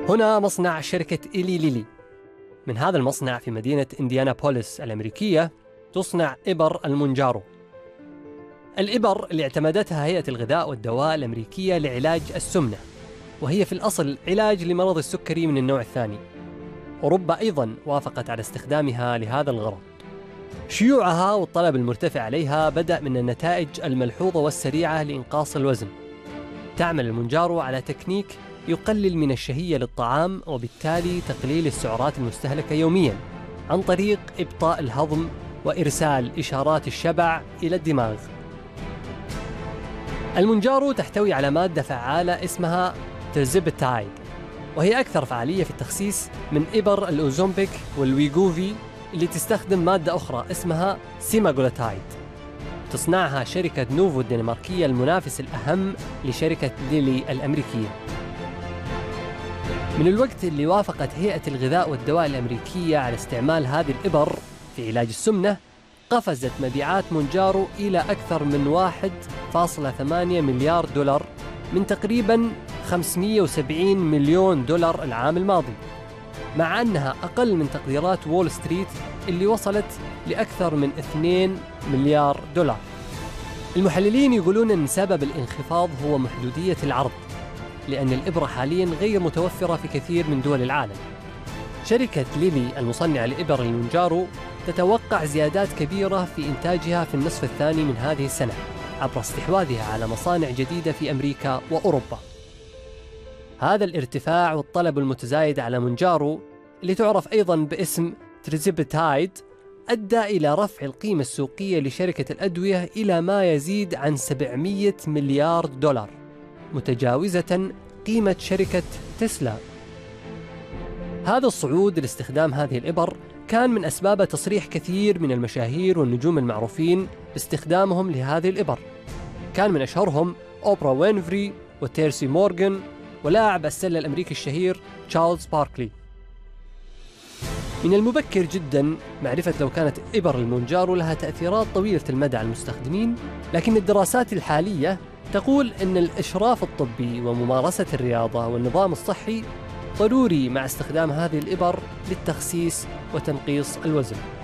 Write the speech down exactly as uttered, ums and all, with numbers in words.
هنا مصنع شركة إيلي ليلي. من هذا المصنع في مدينة إنديانابوليس الأمريكية تصنع إبر المونجارو، الإبر اللي اعتمدتها هيئة الغذاء والدواء الأمريكية لعلاج السمنة، وهي في الأصل علاج لمرض السكري من النوع الثاني. أوروبا أيضاً وافقت على استخدامها لهذا الغرض. شيوعها والطلب المرتفع عليها بدأ من النتائج الملحوظة والسريعة لإنقاص الوزن. تعمل المونجارو على تكنيك يقلل من الشهية للطعام وبالتالي تقليل السعرات المستهلكة يومياً عن طريق إبطاء الهضم وإرسال إشارات الشبع إلى الدماغ. المونجارو تحتوي على مادة فعالة اسمها ترزيبتايد، وهي أكثر فعالية في التخسيس من إبر الأوزومبيك والويغوفي اللي تستخدم مادة أخرى اسمها سيماغلوتايد. تصنعها شركة نوفو الدنماركية المنافس الأهم لشركة ليلي الأمريكية. من الوقت اللي وافقت هيئة الغذاء والدواء الأمريكية على استعمال هذه الإبر في علاج السمنة، قفزت مبيعات مونجارو إلى أكثر من واحد فاصلة ثمانية مليار دولار من تقريباً خمسمئة وسبعين مليون دولار العام الماضي، مع أنها أقل من تقديرات وول ستريت اللي وصلت لأكثر من اثنين مليار دولار. المحللين يقولون أن سبب الانخفاض هو محدودية العرض، لأن الإبرة حالياً غير متوفرة في كثير من دول العالم. شركة ليلي المصنعة لإبر المونجارو تتوقع زيادات كبيرة في إنتاجها في النصف الثاني من هذه السنة عبر استحواذها على مصانع جديدة في أمريكا وأوروبا. هذا الارتفاع والطلب المتزايد على مونجارو اللي تعرف أيضاً باسم ترزيبتايد أدى إلى رفع القيمة السوقية لشركة الأدوية إلى ما يزيد عن سبعمئة مليار دولار، متجاوزة قيمة شركة تسلا. هذا الصعود لاستخدام هذه الإبر كان من أسباب تصريح كثير من المشاهير والنجوم المعروفين باستخدامهم لهذه الإبر. كان من أشهرهم أوبرا وينفري وتيرسي مورغان ولاعب السلة الأمريكي الشهير تشارلز باركلي. من المبكر جدا معرفة لو كانت إبر المونجارو لها تأثيرات طويلة المدى على المستخدمين، لكن الدراسات الحالية تقول أن الإشراف الطبي وممارسة الرياضة والنظام الصحي ضروري مع استخدام هذه الإبر للتخسيس وتنقيص الوزن.